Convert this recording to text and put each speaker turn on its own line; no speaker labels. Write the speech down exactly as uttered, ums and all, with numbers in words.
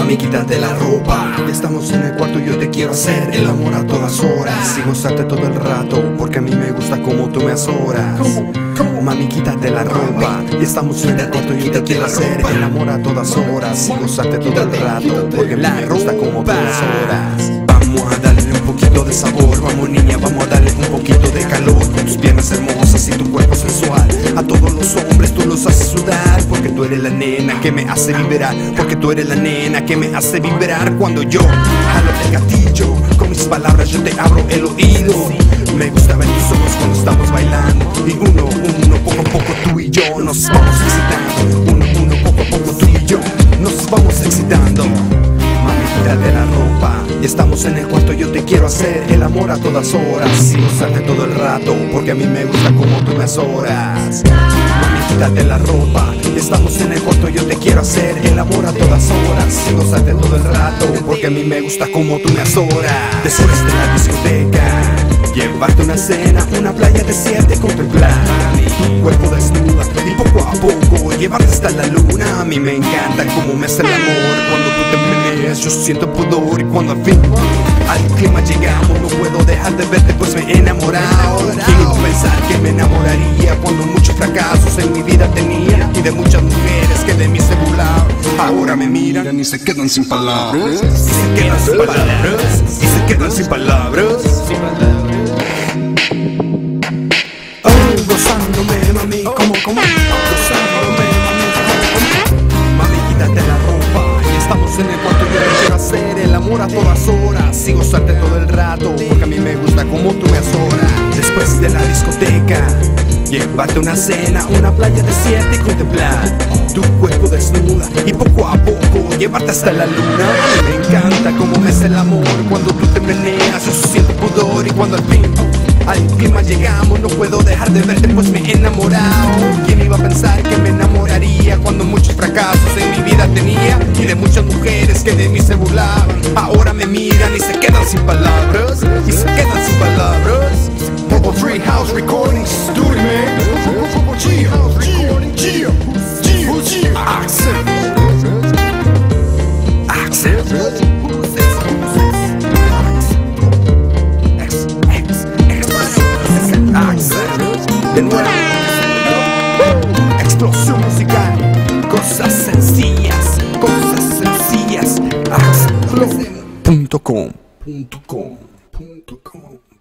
Mami, quítate la ropa. Estamos en el cuarto, yo te quiero hacer el amor a todas horas y gozarte todo el rato, porque a mí me gusta como tú me azoras. Mami, quítate la ropa. Estamos en el cuarto, yo te quiero hacer el amor a todas horas y gozarte todo el rato, porque a mí me gusta como tú me azoras. Vamos a darle un poquito de sabor, vamos niña, vamos a darle un poquito de calor, con tus piernas hermosas y tu cuerpo sensual. A todos los hombres tú los haces sudar, porque tú eres la nena que me hace vibrar, porque tú eres la nena que me hace vibrar. Cuando yo jalo el gatillo, con mis palabras yo te abro el oído. Me gusta ver tus ojos cuando estamos bailando, y uno, uno, poco a poco tú y yo nos vamos excitando. Uno, uno, poco a poco tú y yo nos vamos excitando. Mami, quítate la ropa. Y estamos en el cuarto, yo te quiero hacer el amor a todas horas y gozarte todo el rato, porque a mí me gusta como tú me azoras. Mami, quítate la ropa. Y estamos en el cuarto, yo te quiero hacer el amor a todas horas y gozarte todo el rato, porque a mí me gusta como tú me azoras. Después de la discoteca, llevarte una cena, una playa desierta y contemplar tu cuerpo desnuda, y poco a poco llevarte hasta la luna. A mí me encanta cómo me hace el amor cuando tú te meneas, yo siento pudor, y cuando al fin al clima llegamos no puedo dejar de verte, pues me he enamorado. ¿Quién iba a pensar que me enamoraría cuando muchos fracasos en mi vida tenía, y de muchas mujeres que de mí se burlaban? Ahora me miran y se quedan sin palabras, y se quedan sin palabras, y se quedan sin palabras. Gozándome, mami, como, como gozándome, mami, como, como. Mami, quítate la ropa. Y estamos en el cuarto, yo te quiero hacer el amor a todas horas y gozarte todo el rato, porque a mí me gusta como tú me azoras. Después de la discoteca, llevarte una cena, una playa desierta y contemplar tu cuerpo desnuda, y poco a poco llevarte hasta la luna. A mí me encanta cómo me hace el amor cuando tú te meneas, yo siento pudor, y cuando al fin al clima llegamos no puedo dejar de verte, pues me he enamorado. ¿Quién iba a pensar que me enamoraría cuando muchos fracasos en mi vida tenía, y de muchas mujeres que de mí se burlaban? Ahora me miran y se quedan sin palabras, y se quedan sin palabras. Popo Tree House Recording Studio, man. Popo Tree House Recording, Gio, Gio, Gio, Axel, Axel. De nuevo, explosión musical, cosas sencillas, cosas sencillas. Axel punto com punto com punto com